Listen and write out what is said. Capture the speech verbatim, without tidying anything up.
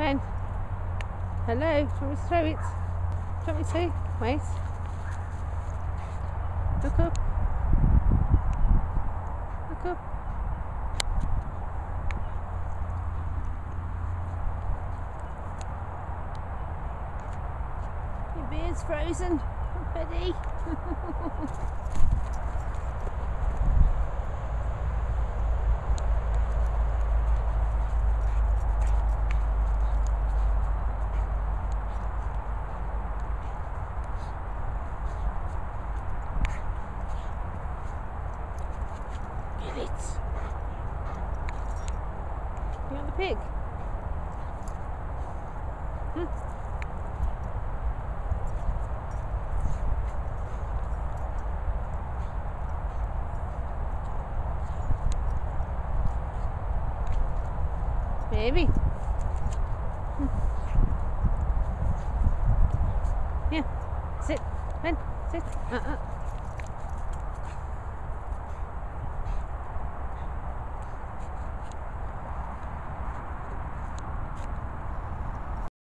Ben. Hello. Do you want me to throw it? Do you want me to? Wait. Look up. Look up. Your beard's frozen, buddy. Get it. You want the pig? Hmm? Maybe. Hmm. Yeah, sit, Ben, sit. Uh-uh.